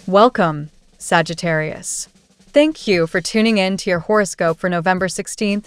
Welcome, Sagittarius. Thank you for tuning in to your horoscope for November 16th,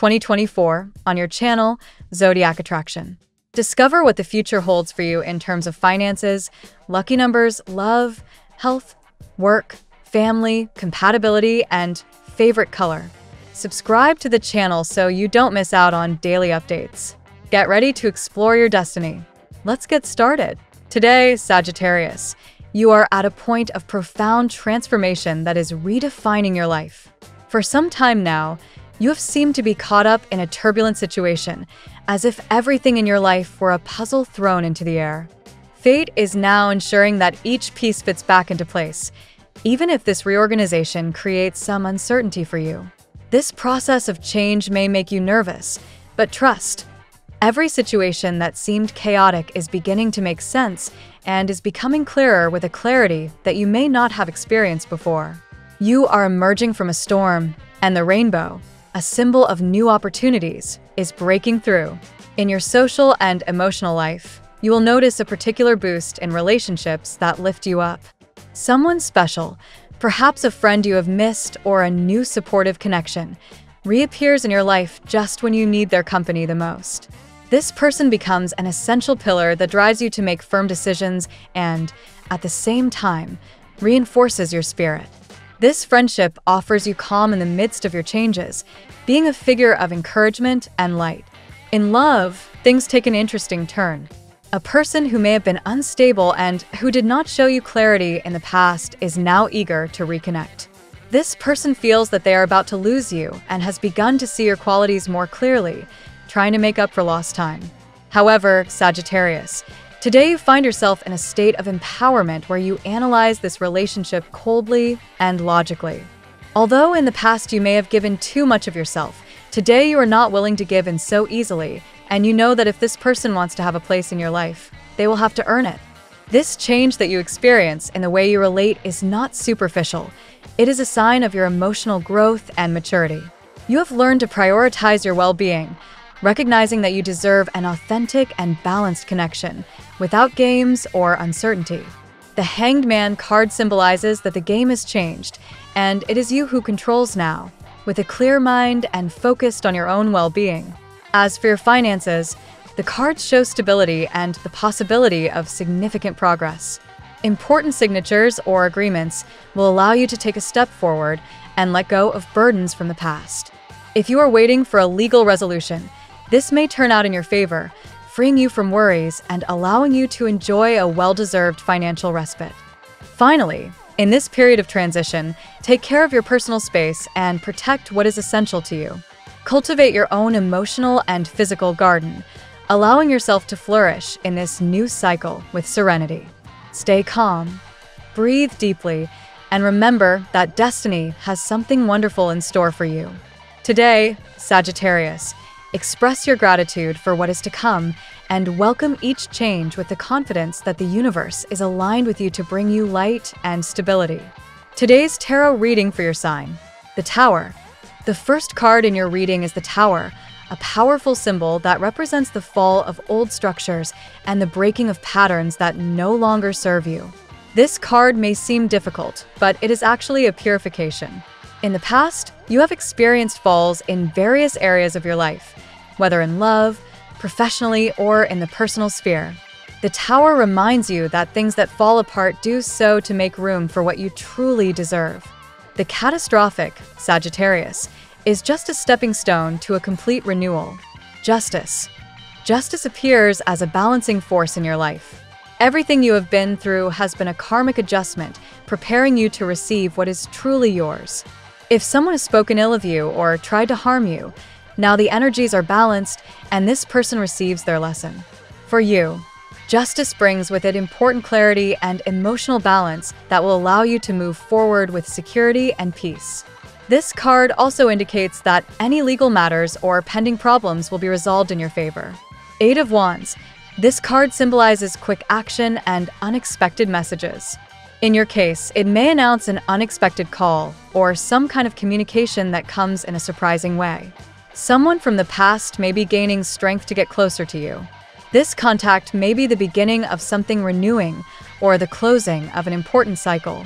2024 on your channel, Zodiac Attraction. Discover what the future holds for you in terms of finances, lucky numbers, love, health, work, family, compatibility, and favorite color. Subscribe to the channel so you don't miss out on daily updates. Get ready to explore your destiny. Let's get started. Today, Sagittarius, you are at a point of profound transformation that is redefining your life. For some time now, you have seemed to be caught up in a turbulent situation, as if everything in your life were a puzzle thrown into the air. Fate is now ensuring that each piece fits back into place, even if this reorganization creates some uncertainty for you. This process of change may make you nervous, but trust. Every situation that seemed chaotic is beginning to make sense and is becoming clearer with a clarity that you may not have experienced before. You are emerging from a storm, and the rainbow, a symbol of new opportunities, is breaking through. In your social and emotional life, you will notice a particular boost in relationships that lift you up. Someone special, perhaps a friend you have missed or a new supportive connection, reappears in your life just when you need their company the most. This person becomes an essential pillar that drives you to make firm decisions and, at the same time, reinforces your spirit. This friendship offers you calm in the midst of your changes, being a figure of encouragement and light. In love, things take an interesting turn. A person who may have been unstable and who did not show you clarity in the past is now eager to reconnect. This person feels that they are about to lose you and has begun to see your qualities more clearly, trying to make up for lost time. However, Sagittarius, today you find yourself in a state of empowerment where you analyze this relationship coldly and logically. Although in the past you may have given too much of yourself, today you are not willing to give in so easily, and you know that if this person wants to have a place in your life, they will have to earn it. This change that you experience in the way you relate is not superficial. It is a sign of your emotional growth and maturity. You have learned to prioritize your well-being, recognizing that you deserve an authentic and balanced connection, without games or uncertainty. The Hanged Man card symbolizes that the game has changed, and it is you who controls now, with a clear mind and focused on your own well-being. As for your finances, the cards show stability and the possibility of significant progress. Important signatures or agreements will allow you to take a step forward and let go of burdens from the past. If you are waiting for a legal resolution, this may turn out in your favor, freeing you from worries and allowing you to enjoy a well-deserved financial respite. Finally, in this period of transition, take care of your personal space and protect what is essential to you. Cultivate your own emotional and physical garden, allowing yourself to flourish in this new cycle with serenity. Stay calm, breathe deeply, and remember that destiny has something wonderful in store for you. Today, Sagittarius, express your gratitude for what is to come and welcome each change with the confidence that the universe is aligned with you to bring you light and stability. Today's tarot reading for your sign, the Tower. The first card in your reading is the Tower, a powerful symbol that represents the fall of old structures and the breaking of patterns that no longer serve you. This card may seem difficult, but it is actually a purification. In the past, you have experienced falls in various areas of your life, whether in love, professionally, or in the personal sphere. The Tower reminds you that things that fall apart do so to make room for what you truly deserve. The catastrophic, Sagittarius, is just a stepping stone to a complete renewal. Justice. Justice appears as a balancing force in your life. Everything you have been through has been a karmic adjustment, preparing you to receive what is truly yours. If someone has spoken ill of you or tried to harm you, now the energies are balanced and this person receives their lesson. For you, justice brings with it important clarity and emotional balance that will allow you to move forward with security and peace. This card also indicates that any legal matters or pending problems will be resolved in your favor. Eight of Wands. This card symbolizes quick action and unexpected messages. In your case, it may announce an unexpected call or some kind of communication that comes in a surprising way. Someone from the past may be gaining strength to get closer to you. This contact may be the beginning of something renewing or the closing of an important cycle.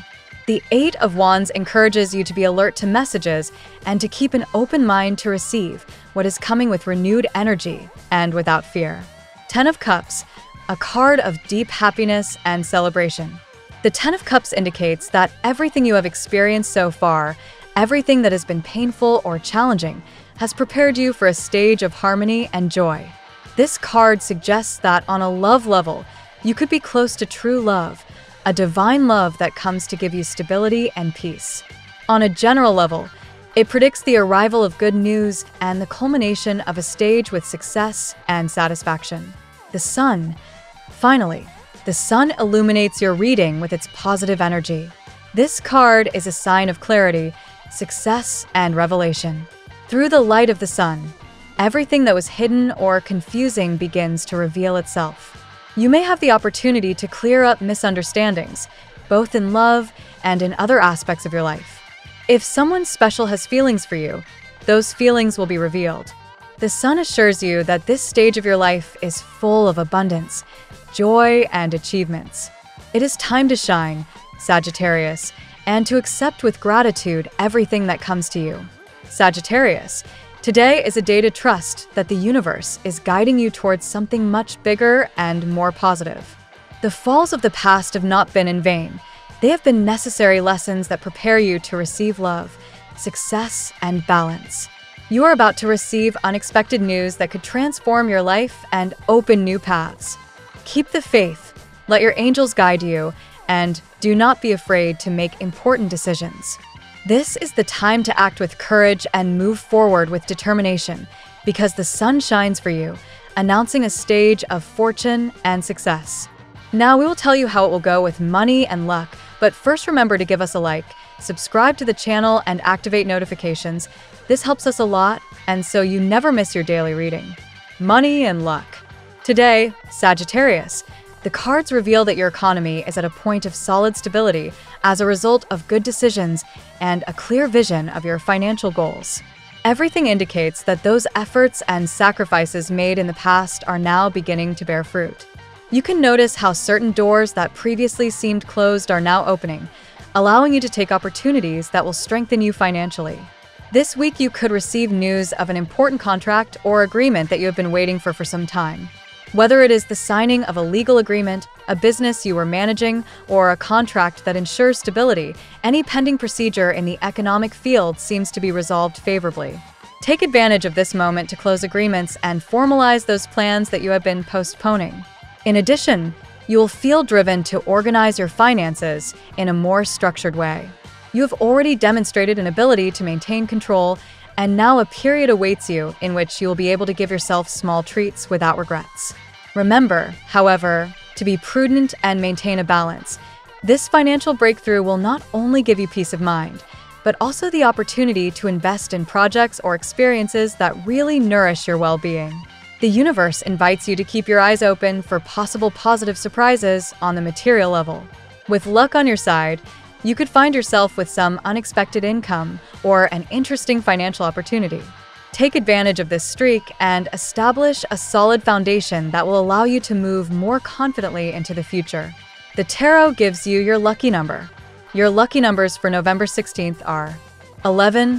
The Eight of Wands encourages you to be alert to messages and to keep an open mind to receive what is coming with renewed energy and without fear. Ten of Cups, a card of deep happiness and celebration. The Ten of Cups indicates that everything you have experienced so far, everything that has been painful or challenging, has prepared you for a stage of harmony and joy. This card suggests that on a love level, you could be close to true love, a divine love that comes to give you stability and peace. On a general level, it predicts the arrival of good news and the culmination of a stage with success and satisfaction. The Sun. Finally, the Sun illuminates your reading with its positive energy. This card is a sign of clarity, success, and revelation. Through the light of the Sun, everything that was hidden or confusing begins to reveal itself. You may have the opportunity to clear up misunderstandings, both in love and in other aspects of your life. If someone special has feelings for you, those feelings will be revealed. The Sun assures you that this stage of your life is full of abundance, joy, and achievements. It is time to shine, Sagittarius, and to accept with gratitude everything that comes to you. Sagittarius, today is a day to trust that the universe is guiding you towards something much bigger and more positive. The falls of the past have not been in vain. They have been necessary lessons that prepare you to receive love, success, and balance. You are about to receive unexpected news that could transform your life and open new paths. Keep the faith, let your angels guide you, and do not be afraid to make important decisions. This is the time to act with courage and move forward with determination, because the Sun shines for you, announcing a stage of fortune and success. Now we will tell you how it will go with money and luck, but first remember to give us a like, subscribe to the channel, and activate notifications. This helps us a lot, and so you never miss your daily reading. Money and luck. Today, Sagittarius, the cards reveal that your economy is at a point of solid stability as a result of good decisions and a clear vision of your financial goals. Everything indicates that those efforts and sacrifices made in the past are now beginning to bear fruit. You can notice how certain doors that previously seemed closed are now opening, allowing you to take opportunities that will strengthen you financially. This week you could receive news of an important contract or agreement that you have been waiting for some time. Whether it is the signing of a legal agreement, a business you are managing, or a contract that ensures stability, any pending procedure in the economic field seems to be resolved favorably. Take advantage of this moment to close agreements and formalize those plans that you have been postponing. In addition, you will feel driven to organize your finances in a more structured way. You have already demonstrated an ability to maintain control, and now a period awaits you in which you will be able to give yourself small treats without regrets. Remember, however, to be prudent and maintain a balance. This financial breakthrough will not only give you peace of mind, but also the opportunity to invest in projects or experiences that really nourish your well-being. The universe invites you to keep your eyes open for possible positive surprises on the material level. With luck on your side, you could find yourself with some unexpected income or an interesting financial opportunity. Take advantage of this streak and establish a solid foundation that will allow you to move more confidently into the future. The tarot gives you your lucky number. Your lucky numbers for November 16th are 11,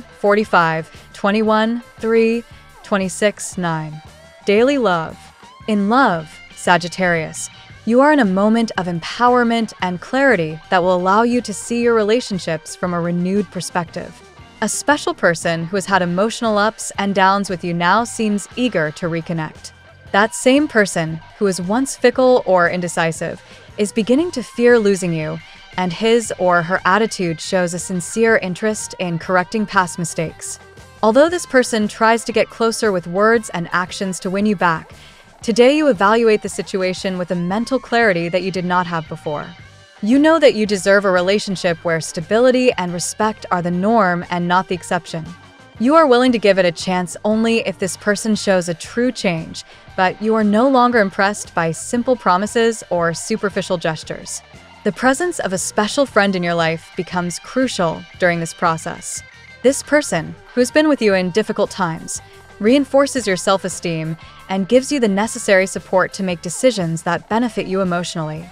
45, 21, 3, 26, 9. Daily love. In love, Sagittarius, you are in a moment of empowerment and clarity that will allow you to see your relationships from a renewed perspective. A special person who has had emotional ups and downs with you now seems eager to reconnect. That same person, who was once fickle or indecisive, is beginning to fear losing you, and his or her attitude shows a sincere interest in correcting past mistakes. Although this person tries to get closer with words and actions to win you back, today you evaluate the situation with a mental clarity that you did not have before. You know that you deserve a relationship where stability and respect are the norm and not the exception. You are willing to give it a chance only if this person shows a true change, but you are no longer impressed by simple promises or superficial gestures. The presence of a special friend in your life becomes crucial during this process. This person, who has been with you in difficult times, reinforces your self-esteem and gives you the necessary support to make decisions that benefit you emotionally.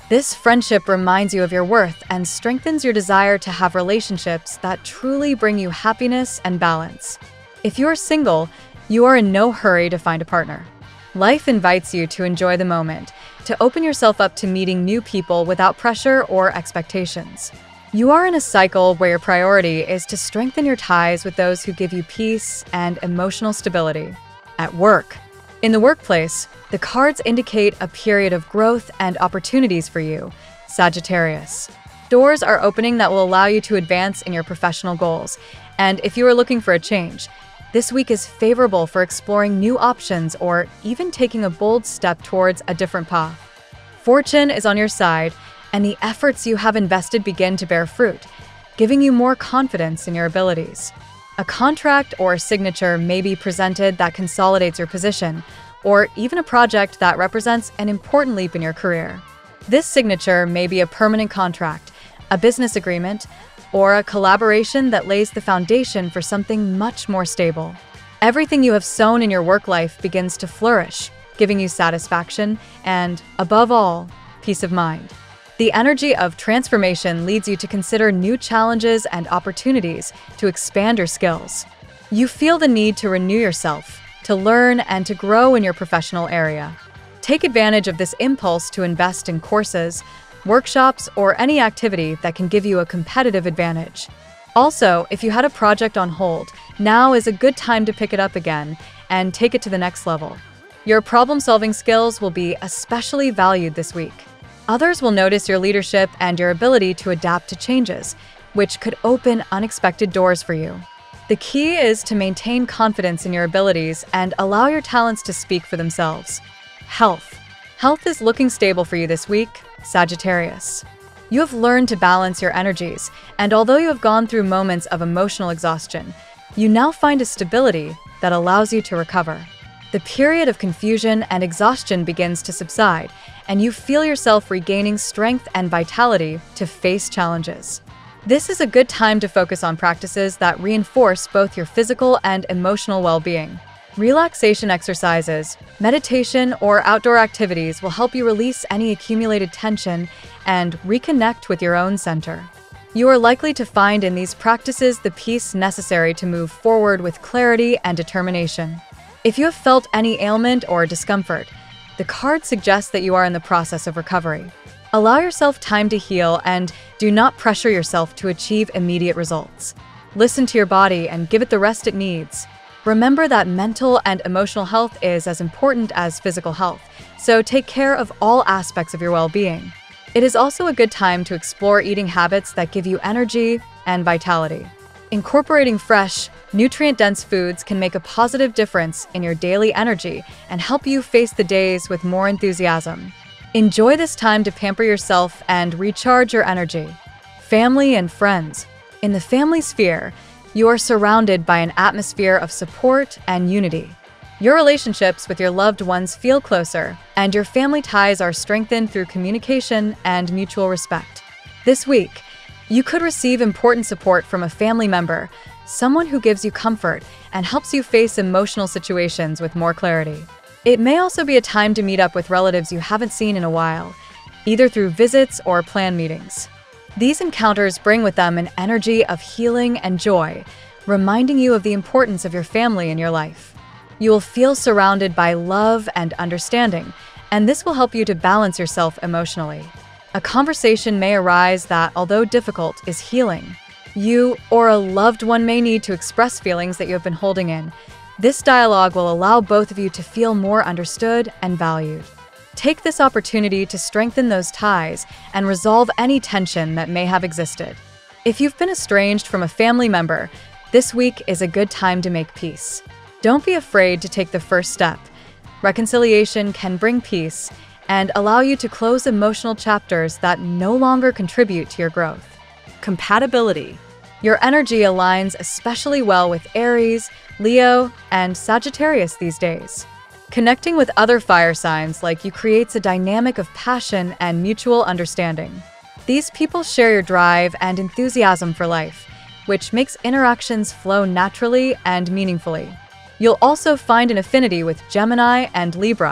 This friendship reminds you of your worth and strengthens your desire to have relationships that truly bring you happiness and balance. If you are single, you are in no hurry to find a partner. Life invites you to enjoy the moment, to open yourself up to meeting new people without pressure or expectations. You are in a cycle where your priority is to strengthen your ties with those who give you peace and emotional stability. At work. In the workplace, the cards indicate a period of growth and opportunities for you, Sagittarius. Doors are opening that will allow you to advance in your professional goals, and if you are looking for a change, this week is favorable for exploring new options or even taking a bold step towards a different path. Fortune is on your side, and the efforts you have invested begin to bear fruit, giving you more confidence in your abilities. A contract or signature may be presented that consolidates your position, or even a project that represents an important leap in your career. This signature may be a permanent contract, a business agreement, or a collaboration that lays the foundation for something much more stable. Everything you have sown in your work life begins to flourish, giving you satisfaction and, above all, peace of mind. The energy of transformation leads you to consider new challenges and opportunities to expand your skills. You feel the need to renew yourself, to learn and to grow in your professional area. Take advantage of this impulse to invest in courses, workshops, or any activity that can give you a competitive advantage. Also, if you had a project on hold, now is a good time to pick it up again and take it to the next level. Your problem-solving skills will be especially valued this week. Others will notice your leadership and your ability to adapt to changes, which could open unexpected doors for you. The key is to maintain confidence in your abilities and allow your talents to speak for themselves. Health. Health is looking stable for you this week, Sagittarius. You have learned to balance your energies, and although you have gone through moments of emotional exhaustion, you now find a stability that allows you to recover. The period of confusion and exhaustion begins to subside, and you feel yourself regaining strength and vitality to face challenges. This is a good time to focus on practices that reinforce both your physical and emotional well-being. Relaxation exercises, meditation, or outdoor activities will help you release any accumulated tension and reconnect with your own center. You are likely to find in these practices the peace necessary to move forward with clarity and determination. If you have felt any ailment or discomfort, the card suggests that you are in the process of recovery. Allow yourself time to heal and do not pressure yourself to achieve immediate results. Listen to your body and give it the rest it needs. Remember that mental and emotional health is as important as physical health, so take care of all aspects of your well-being. It is also a good time to explore eating habits that give you energy and vitality. Incorporating fresh, nutrient-dense foods can make a positive difference in your daily energy and help you face the days with more enthusiasm. Enjoy this time to pamper yourself and recharge your energy. Family and friends. In the family sphere, you are surrounded by an atmosphere of support and unity. Your relationships with your loved ones feel closer, and your family ties are strengthened through communication and mutual respect. This week, you could receive important support from a family member, someone who gives you comfort and helps you face emotional situations with more clarity. It may also be a time to meet up with relatives you haven't seen in a while, either through visits or planned meetings. These encounters bring with them an energy of healing and joy, reminding you of the importance of your family in your life. You will feel surrounded by love and understanding, and this will help you to balance yourself emotionally. A conversation may arise that, although difficult, is healing. You or a loved one may need to express feelings that you have been holding in. This dialogue will allow both of you to feel more understood and valued. Take this opportunity to strengthen those ties and resolve any tension that may have existed. If you've been estranged from a family member, this week is a good time to make peace. Don't be afraid to take the first step. Reconciliation can bring peace and allow you to close emotional chapters that no longer contribute to your growth. Compatibility. Your energy aligns especially well with Aries, Leo, and Sagittarius these days. Connecting with other fire signs like you creates a dynamic of passion and mutual understanding. These people share your drive and enthusiasm for life, which makes interactions flow naturally and meaningfully. You'll also find an affinity with Gemini and Libra.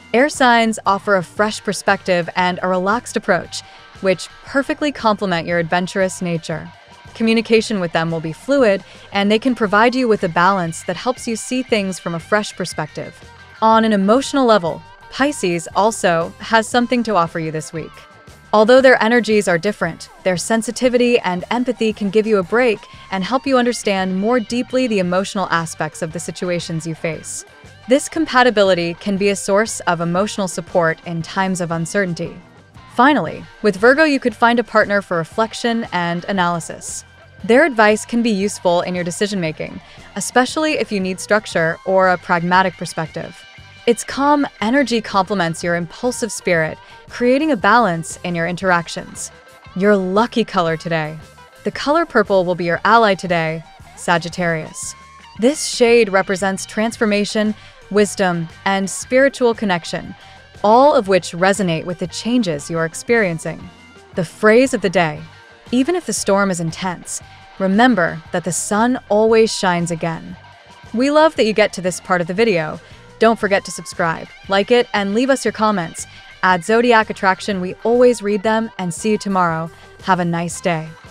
Air signs offer a fresh perspective and a relaxed approach, which perfectly complement your adventurous nature. Communication with them will be fluid, and they can provide you with a balance that helps you see things from a fresh perspective. On an emotional level, Pisces also has something to offer you this week. Although their energies are different, their sensitivity and empathy can give you a break and help you understand more deeply the emotional aspects of the situations you face. This compatibility can be a source of emotional support in times of uncertainty. Finally, with Virgo, you could find a partner for reflection and analysis. Their advice can be useful in your decision-making, especially if you need structure or a pragmatic perspective. Its calm energy complements your impulsive spirit, creating a balance in your interactions. Your lucky color today. The color purple will be your ally today, Sagittarius. This shade represents transformation, wisdom, and spiritual connection, all of which resonate with the changes you are experiencing. The phrase of the day: even if the storm is intense, remember that the sun always shines again. We love that you get to this part of the video. Don't forget to subscribe, like it, and leave us your comments. At Zodiac Attraction, we always read them, and see you tomorrow. Have a nice day.